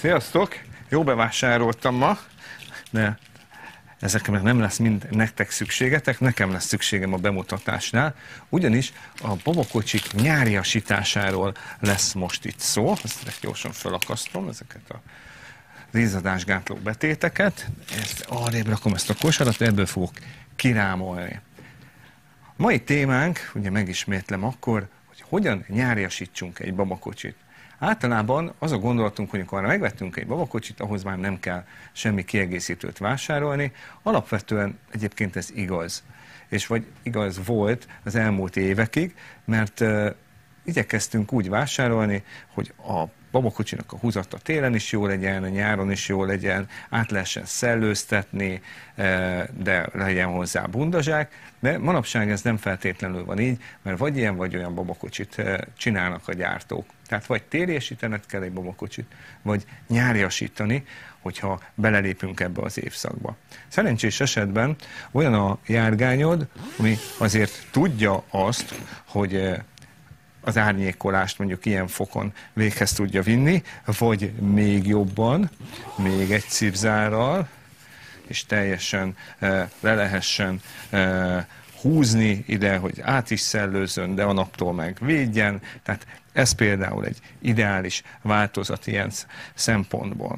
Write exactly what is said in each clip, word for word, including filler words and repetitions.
Sziasztok! Jó bevásároltam ma, de ezekre nem lesz mind nektek szükségetek, nekem lesz szükségem a bemutatásnál, ugyanis a babakocsik nyáriasításáról lesz most itt szó. Ezt gyorsan felakasztom, ezeket a izzadásgátló betéteket, ezt arrébb rakom ezt a kosarat, ebből fogok kirámolni. A mai témánk, ugye megismétlem akkor, hogy hogyan nyáriasítsunk egy babakocsit. Általában az a gondolatunk, hogy amikor megvettünk egy babakocsit, ahhoz már nem kell semmi kiegészítőt vásárolni. Alapvetően egyébként ez igaz. És vagy igaz volt az elmúlt évekig, mert uh, igyekeztünk úgy vásárolni, hogy a babakocsinak a húzata télen is jó legyen, a nyáron is jó legyen, át lehessen szellőztetni, de legyen hozzá bundazsák, de manapság ez nem feltétlenül van így, mert vagy ilyen, vagy olyan babakocsit csinálnak a gyártók. Tehát vagy tériesítened kell egy babakocsit, vagy nyáriasítani, hogyha belelépünk ebbe az évszakba. Szerencsés esetben olyan a járgányod, ami azért tudja azt, hogy az árnyékolást mondjuk ilyen fokon véghez tudja vinni, vagy még jobban, még egy cipzárral, és teljesen e, le lehessen e, húzni ide, hogy át is szellőzzön, de a naptól meg védjen. Tehát ez például egy ideális változat ilyen szempontból.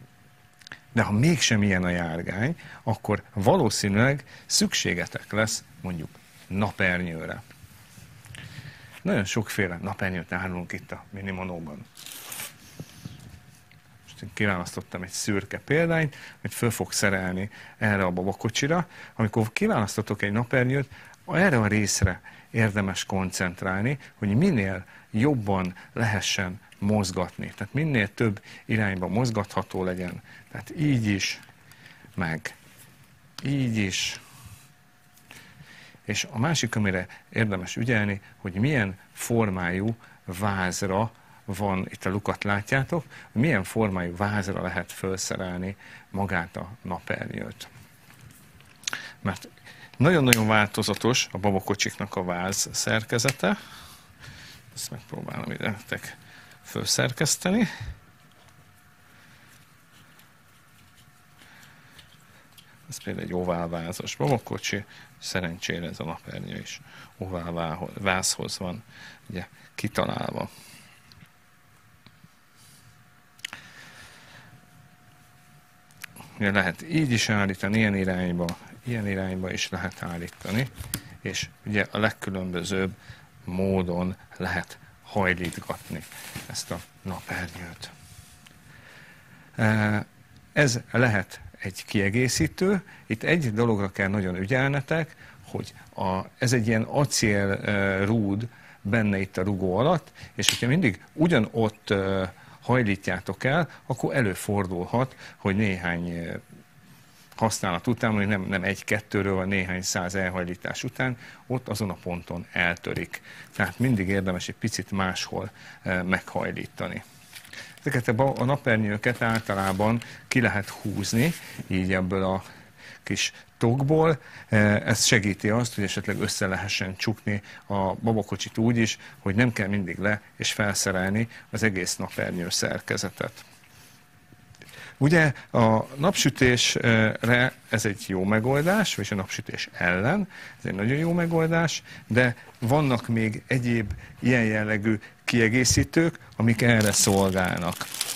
De ha mégsem ilyen a járgány, akkor valószínűleg szükségetek lesz mondjuk napernyőre. Nagyon sokféle napernyőt árulunk itt a Minimonóban. Most én kiválasztottam egy szürke példányt, hogy föl fog szerelni erre a babakocsira. Amikor kiválasztotok egy napernyőt, erre a részre érdemes koncentrálni, hogy minél jobban lehessen mozgatni. Tehát minél több irányba mozgatható legyen. Tehát így is, meg így is. És a másik, amire érdemes ügyelni, hogy milyen formájú vázra van, itt a lukat látjátok, milyen formájú vázra lehet felszerelni magát a napernyőt. Mert nagyon-nagyon változatos a babakocsiknak a váz szerkezete. Ezt megpróbálom ide nektek felszerkeszteni. Ez például egy oválvázas babakocsi, szerencsére ez a napernyő is oválvázhoz van ugye, kitalálva. Ugye lehet így is állítani, ilyen irányba, ilyen irányba is lehet állítani, és ugye a legkülönbözőbb módon lehet hajlítgatni ezt a napernyőt. Ez lehet egy kiegészítő. Itt egy dologra kell nagyon ügyelnetek, hogy a, ez egy ilyen acél uh, rúd benne itt a rugó alatt, és hogyha mindig ugyanott uh, hajlítjátok el, akkor előfordulhat, hogy néhány uh, használat után, mondjuk nem, nem egy-kettőről, vagy néhány száz elhajlítás után, ott azon a ponton eltörik. Tehát mindig érdemes egy picit máshol uh, meghajlítani. Ezeket a napernyőket általában ki lehet húzni, így ebből a kis tokból. Ez segíti azt, hogy esetleg össze lehessen csukni a babakocsit úgy is, hogy nem kell mindig le és felszerelni az egész napernyő szerkezetet. Ugye a napsütésre ez egy jó megoldás, vagy a napsütés ellen, ez egy nagyon jó megoldás, de vannak még egyéb ilyen jellegű kiegészítők, amik erre szolgálnak.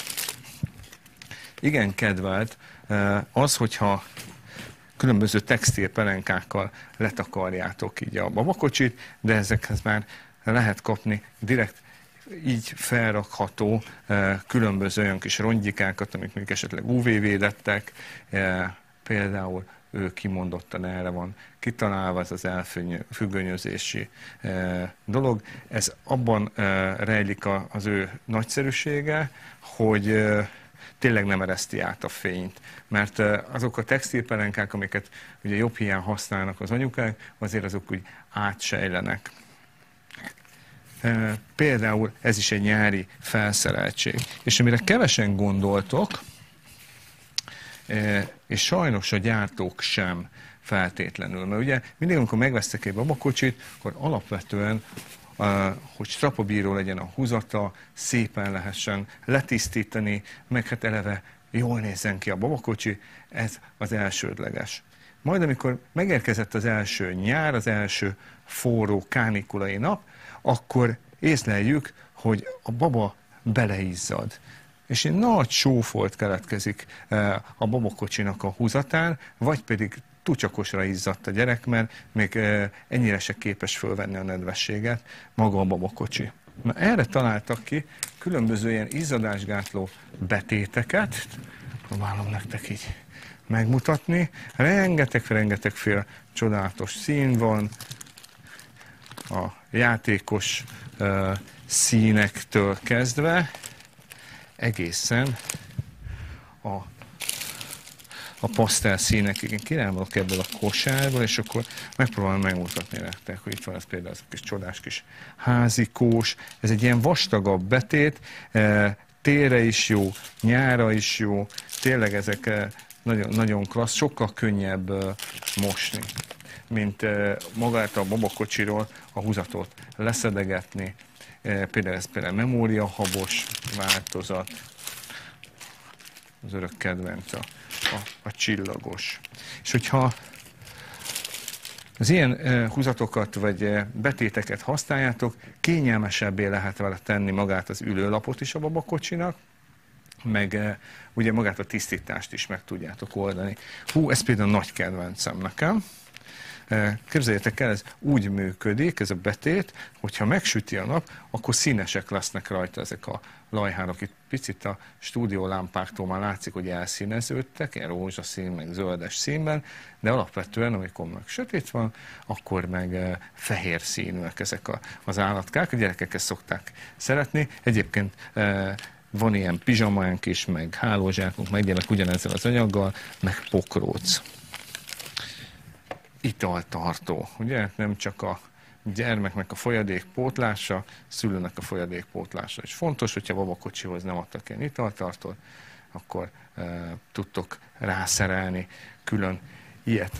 Igen kedvelt az, hogyha különböző textil pelenkákkal letakarjátok így a babakocsit, de ezekhez már lehet kapni direkt így felrakható különböző olyan kis rongyikákat, amik még esetleg ú vé védettek, például ő kimondottan erre van kitalálva, ez az elfüggönyözési dolog. Ez abban rejlik az ő nagyszerűsége, hogy tényleg nem ereszti át a fényt. Mert azok a textilpelenkák, amiket ugye jobb hiány használnak az anyukák, azért azok úgy átsejlenek. Például ez is egy nyári felszereltség. És amire kevesen gondoltok, és sajnos a gyártók sem feltétlenül. Mert ugye mindig, amikor megvesztek egy babakocsit, akkor alapvetően hogy strapabíró legyen a húzata, szépen lehessen letisztítani, meg hát eleve jól nézzen ki a babakocsi, ez az elsődleges. Majd amikor megérkezett az első nyár, az első forró kánikulai nap, akkor észleljük, hogy a baba beleizzad. És egy nagy sófolt keletkezik a babakocsinak a húzatán, vagy pedig tucsakosra izzadt a gyerek, mert még ennyire se képes fölvenni a nedvességet maga a babakocsi. Na, erre találtak ki különböző ilyen izzadásgátló betéteket, próbálom nektek így megmutatni. Rengeteg-rengeteg fél csodálatos szín van, a játékos uh, színektől kezdve egészen a, a pasztel színekig. Én kirámolok ebből a kosárból, és akkor megpróbálom megmutatni nektek, hogy itt van ez például ez a kis csodás kis házikós. Ez egy ilyen vastagabb betét, uh, télre is jó, nyára is jó, tényleg ezek uh, nagyon, nagyon klassz, sokkal könnyebb uh, mosni, mint uh, magát a babakocsiról a húzatot leszedegetni. Uh, például ez például memóriahabos változat, az örök kedvenc, a, a, a csillagos. És hogyha az ilyen uh, húzatokat vagy uh, betéteket használjátok, kényelmesebbé lehet vele tenni magát az ülőlapot is a babakocsinak, meg uh, ugye magát a tisztítást is meg tudjátok oldani. Hú, ez például nagy kedvencem nekem. Képzeljétek el, ez úgy működik, ez a betét, hogyha megsüti a nap, akkor színesek lesznek rajta ezek a lajhárok. Itt picit a stúdiólámpáktól már látszik, hogy elszíneződtek, ilyen rózsaszín, meg zöldes színben, de alapvetően, amikor meg sötét van, akkor meg fehér színűek ezek a, az állatkák. A gyerekek ezt szokták szeretni. Egyébként van ilyen pizsamánk is, meg hálózsákunk, megjelennek ugyanezzel az anyaggal, meg pokróc. Italtartó, ugye? Nem csak a gyermeknek a folyadékpótlása, szülőnek a folyadékpótlása is fontos, hogyha babakocsihoz nem adtak ilyen italtartót, akkor e, tudtok rászerelni külön ilyet.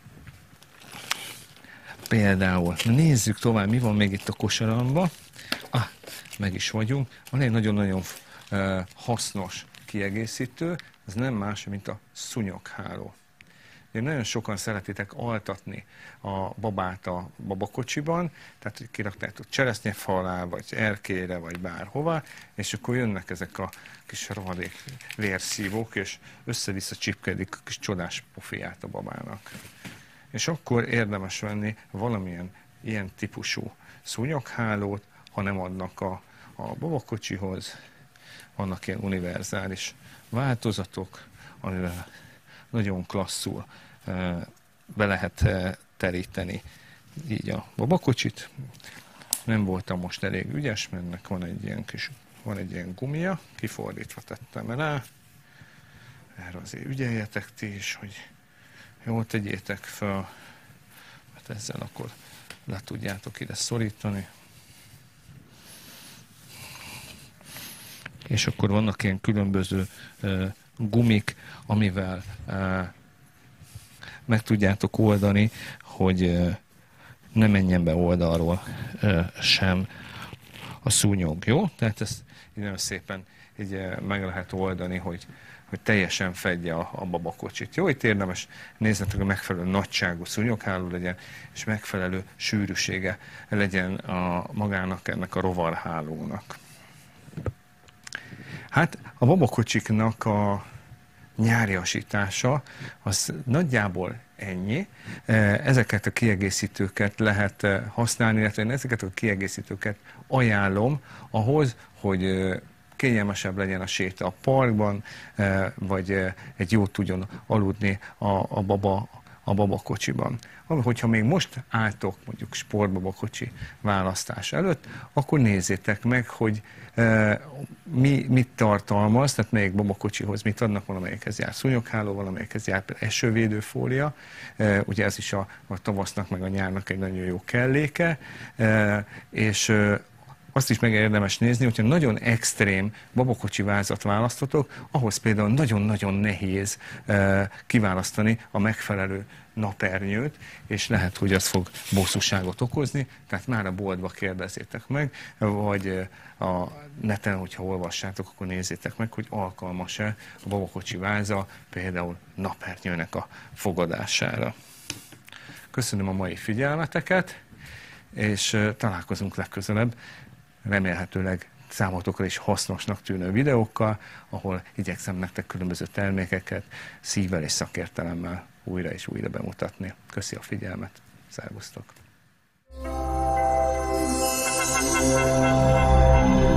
Például, nézzük tovább, mi van még itt a kosaramba. Ah, meg is vagyunk. Van egy nagyon-nagyon e, hasznos kiegészítő, ez nem más, mint a szúnyogháló. Nagyon sokan szeretitek altatni a babát a babakocsiban, tehát hogy kiraktátok cseresznyeffa alá, vagy erkélyre, vagy bárhova, és akkor jönnek ezek a kis rohadék vérszívók, és össze-vissza csipkedik a kis csodás pofiát a babának. És akkor érdemes venni valamilyen ilyen típusú szúnyoghálót, ha nem adnak a, a babakocsihoz. Vannak ilyen univerzális változatok, amivel nagyon klasszul be lehet teríteni így a babakocsit. Nem voltam most elég ügyes, mert ennek van egy ilyen kis, van egy ilyen gumia, kifordítva tettem rá. Erre azért ügyeljetek ti is, hogy jól tegyétek fel, mert ezzel akkor le tudjátok ide szorítani. És akkor vannak ilyen különböző uh, gumik, amivel uh, meg tudjátok oldani, hogy uh, ne menjen be oldalról uh, sem a szúnyog, jó? Tehát ezt nagyon szépen így uh, meg lehet oldani, hogy, hogy teljesen fedje a, a babakocsit. Jó, itt érdemes néznetek, hogy megfelelő nagyságú szúnyogháló legyen, és megfelelő sűrűsége legyen a magának ennek a rovarhálónak. Hát a babakocsiknak a nyáriasítása az nagyjából ennyi. Ezeket a kiegészítőket lehet használni, illetve én ezeket a kiegészítőket ajánlom ahhoz, hogy kényelmesebb legyen a séta a parkban, vagy egy jót tudjon aludni a, a baba a babakocsiban. Hogyha még most álltok mondjuk sportbabakocsi választás előtt, akkor nézzétek meg, hogy e, mi, mit tartalmaz, tehát melyik babakocsihoz mit adnak, valamelyikhez jár szúnyogháló, valamelyikhez jár esővédőfólia, e, ugye ez is a, a tavasznak meg a nyárnak egy nagyon jó kelléke, e, és e, azt is meg érdemes nézni, hogyha nagyon extrém babakocsi vázat választotok, ahhoz például nagyon-nagyon nehéz kiválasztani a megfelelő napernyőt, és lehet, hogy az fog bosszúságot okozni, tehát már a boltba kérdezzétek meg, vagy a neten, hogyha olvassátok, akkor nézzétek meg, hogy alkalmas-e a babakocsi váza például napernyőnek a fogadására. Köszönöm a mai figyelmeteket, és találkozunk legközelebb, remélhetőleg számotokra is hasznosnak tűnő videókkal, ahol igyekszem nektek különböző termékeket szívvel és szakértelemmel újra és újra bemutatni. Köszi a figyelmet, szervusztok!